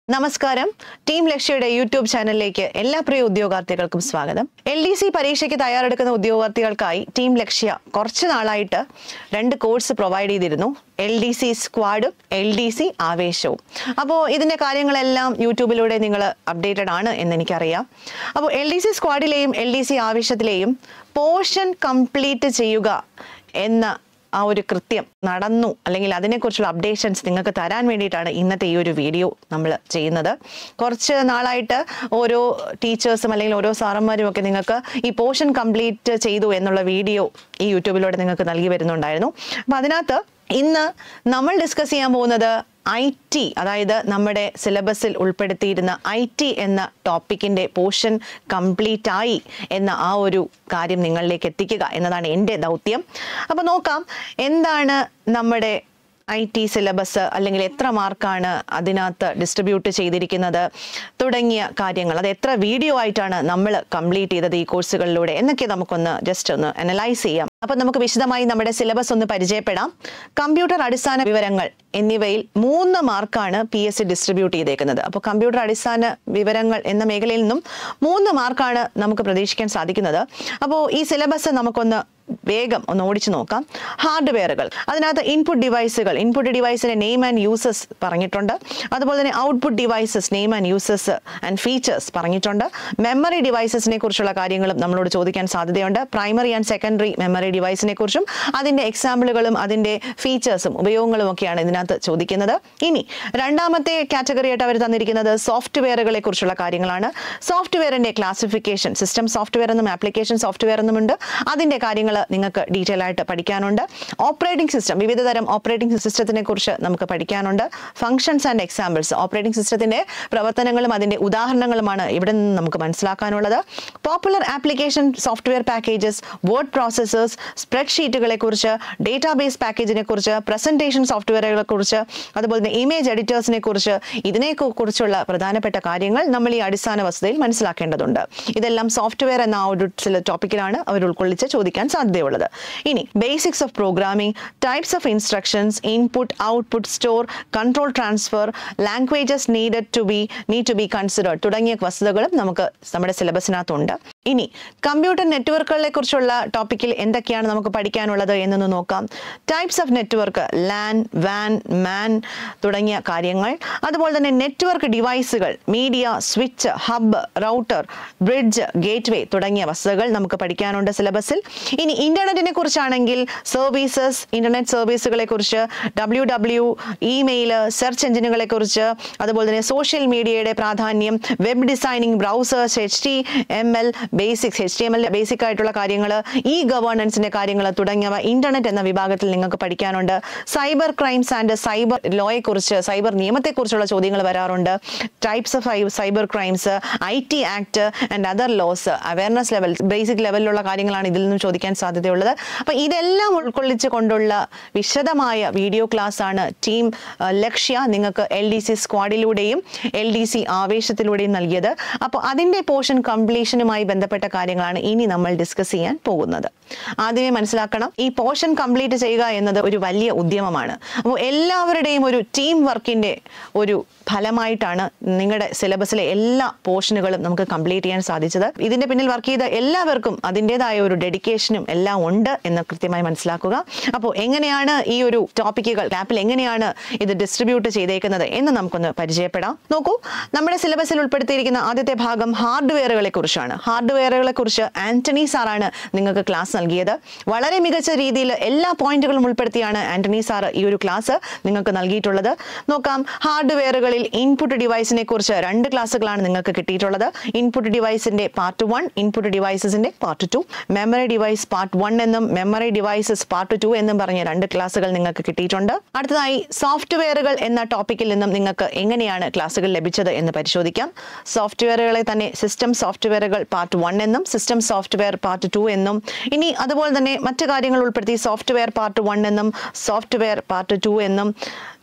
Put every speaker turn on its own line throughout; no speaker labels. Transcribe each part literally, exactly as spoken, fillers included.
നമസ്കാരം team ലക്ഷ്യയുടെ YouTube ചാനലിലേക്ക് എല്ലാ പ്രിയ ഉദ്യോഗാർത്ഥികൾക്കും സ്വാഗതം. എൽ ഡി സി പരീക്ഷയ്ക്ക് തയ്യാറെടുക്കുന്ന ഉദ്യോഗാർത്ഥികൾക്കായി ടീം ലക്ഷ്യ കുറച്ച് നാളായിട്ട് രണ്ട് കോഴ്സ് പ്രൊവൈഡ് ചെയ്തിരുന്നു. എൽ ഡി സി സ്ക്വാഡും എൽ ഡി സി ആവേശവും. അപ്പോൾ ഇതിൻ്റെ കാര്യങ്ങളെല്ലാം യൂട്യൂബിലൂടെ നിങ്ങൾ അപ്ഡേറ്റഡ് ആണ് എന്ന് എനിക്കറിയാം. അപ്പോൾ എൽ ഡി സി സ്ക്വാഡിലെയും എൽ ഡി സി ആവേശത്തിലെയും പോർഷൻ കംപ്ലീറ്റ് ചെയ്യുക എന്ന ആ ഒരു കൃത്യം നടന്നു, അല്ലെങ്കിൽ അതിനെക്കുറിച്ചുള്ള അപ്ഡേഷൻസ് നിങ്ങൾക്ക് തരാൻ വേണ്ടിയിട്ടാണ് ഇന്നത്തെ ഈ ഒരു വീഡിയോ നമ്മൾ ചെയ്യുന്നത്. കുറച്ച് നാളായിട്ട് ഓരോ ടീച്ചേഴ്സും അല്ലെങ്കിൽ ഓരോ സാറന്മാരും ഒക്കെ നിങ്ങൾക്ക് ഈ പോർഷൻ കംപ്ലീറ്റ് ചെയ്തു എന്നുള്ള വീഡിയോ ഈ യൂട്യൂബിലൂടെ നിങ്ങൾക്ക് നൽകി വരുന്നുണ്ടായിരുന്നു. അപ്പം അതിനകത്ത് ഇന്ന് നമ്മൾ ഡിസ്കസ് ചെയ്യാൻ പോകുന്നത് ഐ ടി, അതായത് നമ്മുടെ സിലബസിൽ ഉൾപ്പെടുത്തിയിരുന്ന ഐ ടി എന്ന ടോപ്പിക്കിൻ്റെ പോർഷൻ കംപ്ലീറ്റ് ആയി എന്ന ആ ഒരു കാര്യം നിങ്ങളിലേക്ക് എത്തിക്കുക എന്നതാണ് എൻ്റെ ദൗത്യം. അപ്പോൾ നോക്കാം എന്താണ് നമ്മുടെ ഐ ടി സിലബസ്, അല്ലെങ്കിൽ എത്ര മാർക്കാണ് അതിനകത്ത് ഡിസ്ട്രിബ്യൂട്ട് ചെയ്തിരിക്കുന്നത് തുടങ്ങിയ കാര്യങ്ങൾ, അത് എത്ര വീഡിയോ ആയിട്ടാണ് നമ്മൾ കംപ്ലീറ്റ് ചെയ്തത് ഈ കോഴ്സുകളിലൂടെ എന്നൊക്കെ നമുക്കൊന്ന് ജസ്റ്റ് ഒന്ന് അനലൈസ് ചെയ്യാം. അപ്പം നമുക്ക് വിശദമായി നമ്മുടെ സിലബസ് ഒന്ന് പരിചയപ്പെടാം. കമ്പ്യൂട്ടർ അടിസ്ഥാന വിവരങ്ങൾ എന്നിവയിൽ മൂന്ന് മാർക്കാണ് പി എസ് സി ഡിസ്ട്രിബ്യൂട്ട് ചെയ്തേക്കുന്നത്. അപ്പോൾ കമ്പ്യൂട്ടർ അടിസ്ഥാന വിവരങ്ങൾ എന്ന മേഖലയിൽ നിന്നും മൂന്ന് മാർക്കാണ് നമുക്ക് പ്രതീക്ഷിക്കാൻ സാധിക്കുന്നത്. അപ്പോൾ ഈ സിലബസ് നമുക്കൊന്ന് വേഗം ഒന്ന് ഓടിച്ചു നോക്കാം. ഹാർഡ്വെയറുകൾ, അതിനകത്ത് ഇൻപുട്ട് ഡിവൈസുകൾ, ഇൻപുട്ട് ഡിവൈസിന്റെ നെയിം ആൻഡ് യൂസസ് പറഞ്ഞിട്ടുണ്ട്. അതുപോലെ തന്നെ output devices name and uses and features പറഞ്ഞിട്ടുണ്ട്. മെമ്മറി ഡിവൈസസിനെ കുറിച്ചുള്ള കാര്യങ്ങളും നമ്മളോട് ചോദിക്കാൻ സാധ്യതയുണ്ട്. പ്രൈമറി ആൻഡ് സെക്കൻഡറി മെമ്മറി ഡിവൈസിനെ കുറിച്ചും അതിന്റെ എക്സാമ്പിളുകളും അതിന്റെ ഫീച്ചേഴ്സും ഉപയോഗങ്ങളും ഒക്കെയാണ് ഇതിനകത്ത് ചോദിക്കുന്നത്. ഇനി രണ്ടാമത്തെ കാറ്റഗറി ആയിട്ട് അവർ തന്നിരിക്കുന്നത് സോഫ്റ്റ്വെയറുകളെ കുറിച്ചുള്ള കാര്യങ്ങളാണ്. സോഫ്റ്റ്വെയറിന്റെ ക്ലാസിഫിക്കേഷൻ, സിസ്റ്റം സോഫ്റ്റ്വെയർ എന്നും ആപ്ലിക്കേഷൻ സോഫ്റ്റ്വെയർ എന്നുമുണ്ട്. അതിന്റെ കാര്യങ്ങൾ നിങ്ങൾക്ക് ഡീറ്റെയിൽ ആയിട്ട് പഠിക്കാനുണ്ട്. ഓപ്പറേറ്റിംഗ് സിസ്റ്റം, വിവിധ തരം ഓപ്പറേറ്റിംഗ് സിസ്റ്റത്തിനെ കുറിച്ച് നമുക്ക് പഠിക്കാനുണ്ട്. ഫംഗ്ഷൻസ് ആൻഡ് എക്സാമ്പിൾസ്, ഓപ്പറേറ്റിംഗ് സിസ്റ്റത്തിന്റെ പ്രവർത്തനങ്ങളും അതിന്റെ ഉദാഹരണങ്ങളുമാണ് ഇവിടെ നിന്ന് നമുക്ക് മനസ്സിലാക്കാനുള്ളത്. Popular application software packages, word processors, സ്പ്രെഡ്ഷീറ്റുകളെ കുറിച്ച്, ഡേറ്റാബേസ് പാക്കേജിനെ കുറിച്ച്, പ്രസന്റേഷൻ സോഫ്റ്റ്വെയറുകളെ കുറിച്ച്, അതുപോലെ തന്നെ ഇമേജ് എഡിറ്റേഴ്സിനെ കുറിച്ച്, ഇതിനെ കുറിച്ചുള്ള പ്രധാനപ്പെട്ട കാര്യങ്ങൾ നമ്മൾ ഈ അടിസ്ഥാന വസ്തുതയിൽ മനസ്സിലാക്കേണ്ടതുണ്ട്. ഇതെല്ലാം സോഫ്റ്റ്വെയർ എന്ന ആ ഒരു ചില ടോപ്പിക്കിലാണ് അവർ ഉൾക്കൊള്ളിച്ച് ചോദിക്കാൻ സാധ്യതയുള്ളത്. ഇനി basics of programming, types of instructions, input output store, control transfer, languages needed to be need to be considered തുടങ്ങിയ വസ്തുതകളും നമുക്ക് നമ്മുടെ സിലബസിനകത്തുണ്ട്. ഇനി കമ്പ്യൂട്ടർ നെറ്റ്വർക്കുകളെ കുറിച്ചുള്ള ടോപ്പിക്കിൽ എന്തൊക്കെയാണ് നമുക്ക് പഠിക്കാനുള്ളത് എന്നൊന്ന് നോക്കാം. ടൈപ്സ് ഓഫ് നെറ്റ്വർക്ക്, ലാൻ, വാൻ, മാൻ തുടങ്ങിയ കാര്യങ്ങൾ. അതുപോലെ തന്നെ നെറ്റ്വർക്ക് ഡിവൈസുകൾ, media, switch, hub, router, bridge, gateway തുടങ്ങിയ വസ്തുതകൾ നമുക്ക് പഠിക്കാനുണ്ട് സിലബസിൽ. ഇനി ഇന്റർനെറ്റിനെ കുറിച്ചാണെങ്കിൽ സർവീസസ്, ഇന്റർനെറ്റ് സർവീസുകളെ കുറിച്ച്, ഡബ്ല്യു ഡബ്ല്യു, ഇമെയിൽ, സെർച്ച് എഞ്ചിനുകളെ കുറിച്ച്, അതുപോലെ തന്നെ സോഷ്യൽ മീഡിയയുടെ പ്രാധാന്യം, web designing, browsers, H T M L basics, H T M L basic ആയിട്ടുള്ള കാര്യങ്ങൾ, ഇ ഗവേണൻസിന്റെ കാര്യങ്ങൾ തുടങ്ങിയവ ഇന്റർനെറ്റ് എന്ന വിഭാഗത്തിൽ നിങ്ങൾക്ക് പഠിക്കാനുണ്ട്. സൈബർ ക്രൈംസ് ആൻഡ് സൈബർ ലോയെ കുറിച്ച്, സൈബർ നിയമത്തെക്കുറിച്ചുള്ള ചോദ്യങ്ങൾ വരാറുണ്ട്. Types of cyber crimes, I T act and other laws, awareness level, basic ലെവലിലുള്ള കാര്യങ്ങളാണ് ഇതിൽ നിന്നും ചോദിക്കാൻ സാധ്യതയുള്ളത്. അപ്പൊ ഇതെല്ലാം ഉൾക്കൊള്ളിച്ചു കൊണ്ടുള്ള വിശദമായ വീഡിയോ ക്ലാസ് ആണ് ടീം ലക്ഷ്യ നിങ്ങൾക്ക് എൽ ഡി സി സ്ക്വാഡിലൂടെയും എൽ ഡി സി ആവേശത്തിലൂടെയും നൽകിയത്. അപ്പോൾ അതിന്റെ പോർഷൻ കംപ്ലീഷനുമായി ബന്ധപ്പെട്ട കാര്യങ്ങളാണ് ഇനി നമ്മൾ ഡിസ്കസ് ചെയ്യാൻ പോകുന്നത്. ആദ്യമേ മനസ്സിലാക്കണം, ഈ പോർഷൻ കംപ്ലീറ്റ് ചെയ്യുക എന്നത് ഒരു വലിയ ഉദ്യമമാണ്. അപ്പോൾ എല്ലാവരുടെയും ഒരു ടീം വർക്കിന്റെ ഒരു ഫലമായിട്ടാണ് നിങ്ങളുടെ സിലബസിലെ എല്ലാ പോർഷനുകളും നമുക്ക് കംപ്ലീറ്റ് ചെയ്യാൻ സാധിച്ചത്. ഇതിന്റെ പിന്നിൽ വർക്ക് ചെയ്ത എല്ലാവർക്കും അതിൻ്റെതായ ഒരു ഡെഡിക്കേഷനും എല്ലാം ഉണ്ട് എന്ന് കൃത്യമായി മനസ്സിലാക്കുക. അപ്പോൾ എങ്ങനെയാണ് ഈ ഒരു ടോപ്പിക്കുകൾ ലാപ്പിൽ എങ്ങനെയാണ് ഇത് ഡിസ്ട്രിബ്യൂട്ട് ചെയ്തേക്കുന്നത് എന്ന് നമുക്കൊന്ന് പരിചയപ്പെടാം. നോക്കൂ, നമ്മുടെ സിലബസിൽ ഉൾപ്പെടുത്തിയിരിക്കുന്ന ആദ്യത്തെ ഭാഗം ഹാർഡ്വെയറുകളെ കുറിച്ചാണ്. ഹാർഡ്വെയറുകളെ കുറിച്ച് ആന്റണി സാറാണ് നിങ്ങൾക്ക് ക്ലാസ് നൽകിയത്. വളരെ മികച്ച രീതിയിൽ എല്ലാ പോയിന്റുകളും ഉൾപ്പെടുത്തിയാണ് ആന്റണി സാർ ഈ ഒരു ക്ലാസ് നിങ്ങൾക്ക് നൽകിയിട്ടുള്ളത്. നോക്കാം, ഹാർഡ്വെയറുകളിൽ ഇൻപുട്ട് ഡിവൈസിനെ കുറിച്ച് രണ്ട് ക്ലാസ്സുകളാണ് നിങ്ങൾക്ക് കിട്ടിയിട്ടുള്ളത്. ഇൻപുട്ട് ഡിവൈസിന്റെ പാർട്ട് വൺ, ഇൻപുട്ട് ഡിവൈസസിന്റെ part two, memory device part one എന്നും മെമ്മറി ഡിവൈസസ് പാർട്ട് ടു എന്നും പറഞ്ഞ രണ്ട് ക്ലാസ്സുകൾ നിങ്ങൾക്ക് കിട്ടിയിട്ടുണ്ട്. അടുത്തതായി സോഫ്റ്റ്വെയറുകൾ എന്ന ടോപ്പിക്കിൽ നിന്നും നിങ്ങൾക്ക് എങ്ങനെയാണ് ക്ലാസ്സുകൾ ലഭിച്ചത് എന്ന് പരിശോധിക്കാം. സോഫ്റ്റ്വെയറുകളെ തന്നെ സിസ്റ്റം സോഫ്റ്റ്വെയറുകൾ പാർട്ട് വൺ എന്നും സിസ്റ്റം സോഫ്റ്റ്വെയർ പാർട്ട് ടു എന്നും, ഇനി അതുപോലെ തന്നെ മറ്റു കാര്യങ്ങൾ ഉൾപ്പെടുത്തി സോഫ്റ്റ്വെയർ പാർട്ട് വൺ എന്നും സോഫ്റ്റ്വെയർ പാർട്ട് ടു എന്നും,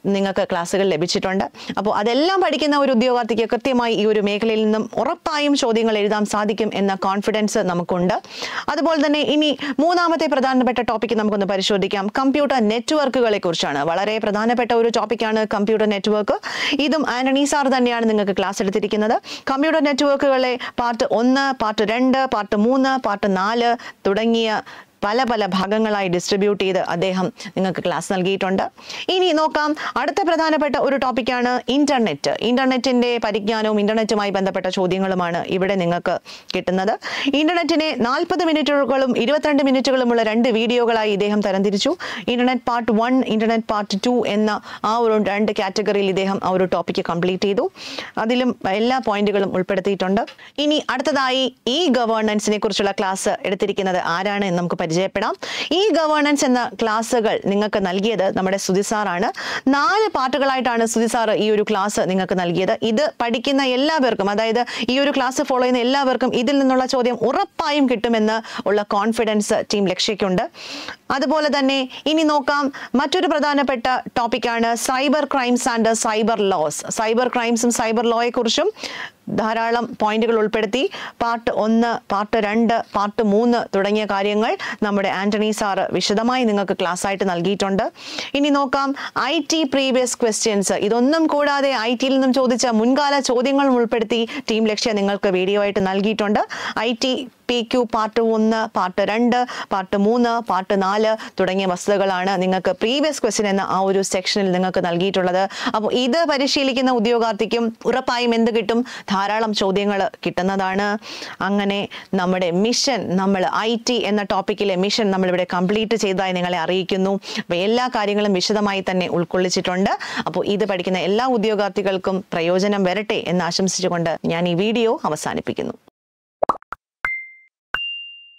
നിങ്ങൾക്ക് ക്ലാസ്സുകൾ ലഭിച്ചിട്ടുണ്ട്. അപ്പോൾ അതെല്ലാം പഠിക്കുന്ന ഒരു ഉദ്യോഗാർത്ഥിക്ക് കൃത്യമായി ഈ ഒരു മേഖലയിൽ നിന്നും ഉറപ്പായും ചോദ്യങ്ങൾ എഴുതാൻ സാധിക്കും എന്ന കോൺഫിഡൻസ് നമുക്കുണ്ട്. അതുപോലെ തന്നെ ഇനി മൂന്നാമത്തെ പ്രധാനപ്പെട്ട ടോപ്പിക്ക് നമുക്കൊന്ന് പരിശോധിക്കാം. കമ്പ്യൂട്ടർ നെറ്റ്വർക്കുകളെ കുറിച്ചാണ്. വളരെ പ്രധാനപ്പെട്ട ഒരു ടോപ്പിക്കാണ് കമ്പ്യൂട്ടർ നെറ്റ്വർക്ക്. ഇതും ആന്റണി സാർ തന്നെയാണ് നിങ്ങൾക്ക് ക്ലാസ് എടുത്തിരിക്കുന്നത്. കമ്പ്യൂട്ടർ നെറ്റ്വർക്കുകളെ പാർട്ട് ഒന്ന്, പാർട്ട് രണ്ട്, പാർട്ട് മൂന്ന്, പാർട്ട് നാല് തുടങ്ങിയ പല പല ഭാഗങ്ങളായി ഡിസ്ട്രിബ്യൂട്ട് ചെയ്ത് അദ്ദേഹം നിങ്ങൾക്ക് ക്ലാസ് നൽകിയിട്ടുണ്ട്. ഇനി നോക്കാം, അടുത്ത പ്രധാനപ്പെട്ട ഒരു ടോപ്പിക്കാണ് ഇന്റർനെറ്റ്. ഇന്റർനെറ്റിന്റെ പരിജ്ഞാനവും ഇന്റർനെറ്റുമായി ബന്ധപ്പെട്ട ചോദ്യങ്ങളുമാണ് ഇവിടെ നിങ്ങൾക്ക് കിട്ടുന്നത്. ഇന്റർനെറ്റിനെ നാൽപ്പത് മിനിറ്റുകളും ഇരുപത്തിരണ്ട് മിനിറ്റുകളുമുള്ള രണ്ട് വീഡിയോകളായി ഇദ്ദേഹം തരംതിരിച്ചു. Internet part one, internet part two എന്ന ആ ഒരു രണ്ട് കാറ്റഗറിയിൽ ഇദ്ദേഹം ആ ഒരു ടോപ്പിക്ക് കംപ്ലീറ്റ് ചെയ്തു. അതിലും എല്ലാ പോയിന്റുകളും ഉൾപ്പെടുത്തിയിട്ടുണ്ട്. ഇനി അടുത്തതായി ഇ ഗവേണൻസിനെ കുറിച്ചുള്ള ക്ലാസ് എടുത്തിരിക്കുന്നത് ആരാണ് എന്ന് നമുക്ക് പരിചയപ്പെടാം. ഈ ഗവേണൻസ് എന്ന ക്ലാസ്സുകൾ നിങ്ങൾക്ക് നൽകിയത് നമ്മുടെ സുധി സാറാണ്. നാല് പാർട്ടുകളായിട്ടാണ് സുധി സാർ ഈ ഒരു ക്ലാസ് നിങ്ങൾക്ക് നൽകിയത്. ഇത് പഠിക്കുന്ന എല്ലാവർക്കും, അതായത് ഈ ഒരു ക്ലാസ് ഫോളോ ചെയ്യുന്ന എല്ലാവർക്കും ഇതിൽ നിന്നുള്ള ചോദ്യം ഉറപ്പായും കിട്ടുമെന്ന് ഉള്ള കോൺഫിഡൻസ് ടീം ലക്ഷ്യയ്ക്കുണ്ട്. അതുപോലെ തന്നെ ഇനി നോക്കാം, മറ്റൊരു പ്രധാനപ്പെട്ട ടോപ്പിക്കാണ് cyber crimes and cyber laws. Cyber ക്രൈംസും സൈബർ ലോയെ കുറിച്ചും ധാരാളം പോയിന്റുകൾ ഉൾപ്പെടുത്തി പാർട്ട് ഒന്ന്, പാർട്ട് രണ്ട്, പാർട്ട് മൂന്ന് തുടങ്ങിയ കാര്യങ്ങൾ നമ്മുടെ ആന്റണി സാറ് വിശദമായി നിങ്ങൾക്ക് ക്ലാസ് ആയിട്ട് നൽകിയിട്ടുണ്ട്. ഇനി നോക്കാം, ഐ ടി പ്രീവിയസ് ക്വസ്റ്റ്യൻസ്. ഇതൊന്നും കൂടാതെ ഐ ടിയിൽ നിന്നും ചോദിച്ച മുൻകാല ചോദ്യങ്ങളും ഉൾപ്പെടുത്തി ടീം ലക്ഷ്യ നിങ്ങൾക്ക് വീഡിയോ ആയിട്ട് നൽകിയിട്ടുണ്ട്. I T P Q part ഒന്ന്, പാർട്ട് രണ്ട്, പാർട്ട് മൂന്ന്, പാർട്ട് നാല് തുടങ്ങിയ വസ്തുതകളാണ് നിങ്ങൾക്ക് പ്രീവിയസ് ക്വസ്റ്റ്യൻ എന്ന ആ ഒരു സെക്ഷനിൽ നിങ്ങൾക്ക് നൽകിയിട്ടുള്ളത്. അപ്പോൾ ഇത് പരിശീലിക്കുന്ന ഉദ്യോഗാർത്ഥിക്കും ഉറപ്പായും എന്ത് കിട്ടും? ധാരാളം ചോദ്യങ്ങൾ കിട്ടുന്നതാണ്. അങ്ങനെ നമ്മുടെ മിഷൻ, നമ്മൾ ഐ ടി എന്ന ടോപ്പിക്കിലെ മിഷൻ നമ്മളിവിടെ കംപ്ലീറ്റ് ചെയ്തതായി നിങ്ങളെ അറിയിക്കുന്നു. അപ്പോൾ എല്ലാ കാര്യങ്ങളും വിശദമായി തന്നെ ഉൾക്കൊള്ളിച്ചിട്ടുണ്ട്. അപ്പോൾ ഇത് പഠിക്കുന്ന എല്ലാ ഉദ്യോഗാർത്ഥികൾക്കും പ്രയോജനം വരട്ടെ എന്ന് ആശംസിച്ചുകൊണ്ട് ഞാൻ ഈ വീഡിയോ അവസാനിപ്പിക്കുന്നു.